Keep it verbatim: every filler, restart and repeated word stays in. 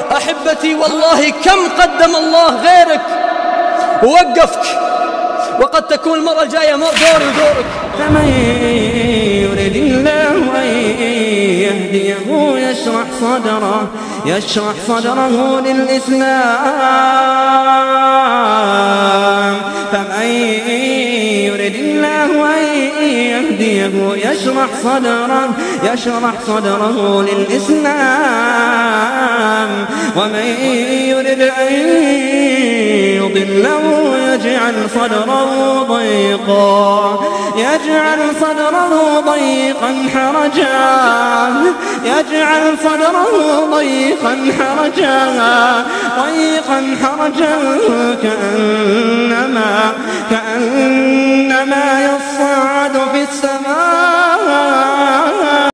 أحبتي والله كم قدم الله غيرك ووقفك، وقد تكون المرة الجاية دوري ودورك. فمن يرد الله أن يهديه يشرح صدره يشرح صدره للإسلام. فمن يرد الله أن يهديه يشرح صدره يشرح صدره للإسلام. ومن يرد أن يضله يجعل صدره ضيقا يجعل صدره ضيقا حرجا يجعل صدره ضيقا حرجا ضيقا حرجا كأنما كأنما يصعد في السماء.